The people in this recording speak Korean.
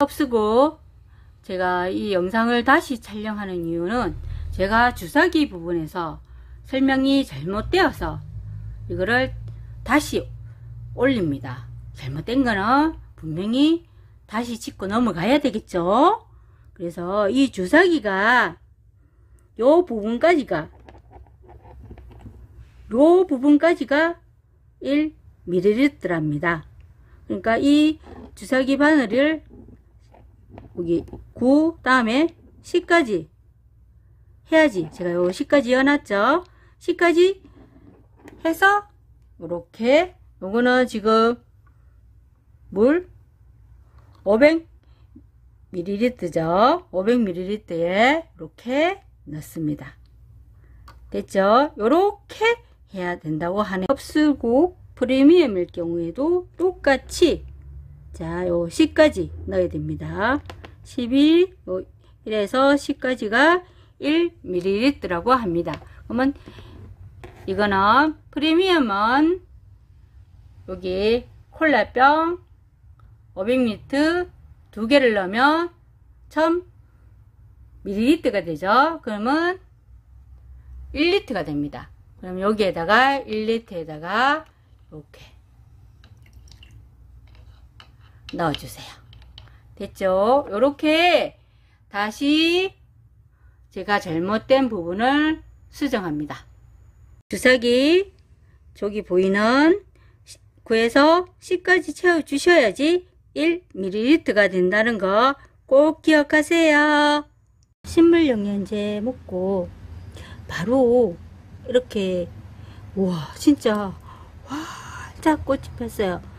없쓰고 제가 이 영상을 다시 촬영하는 이유는 제가 주사기 부분에서 설명이 잘못되어서 이거를 다시 올립니다. 잘못된 거는 분명히 다시 짚고 넘어가야 되겠죠. 그래서 이 주사기가 요 부분까지가 1ml랍니다. 그러니까 이 주사기 바늘을 여기 9 다음에 10까지 해야지. 제가 요 10까지 이어놨죠. 10까지 해서 이렇게 요거는 지금 물 500ml죠. 500ml에 이렇게 넣습니다. 됐죠? 요렇게 해야 된다고 하네. 흡수구 프리미엄일 경우에도 똑같이 자, 요 10까지 넣어야 됩니다. 12, 이래서 10까지가 1ml라고 합니다. 그러면 이거는 프리미엄은 여기 콜라병 500ml 두 개를 넣으면 1000ml가 되죠. 그러면 1L가 됩니다. 그럼 여기에다가 1L에다가 이렇게 넣어주세요. 됐죠? 이렇게 다시 제가 잘못된 부분을 수정합니다. 주사기 저기 보이는 9에서 10까지 채워주셔야지 1ml가 된다는 거 꼭 기억하세요. 식물영양제 먹고 바로 이렇게 우와 진짜 활짝 꽃이 폈어요.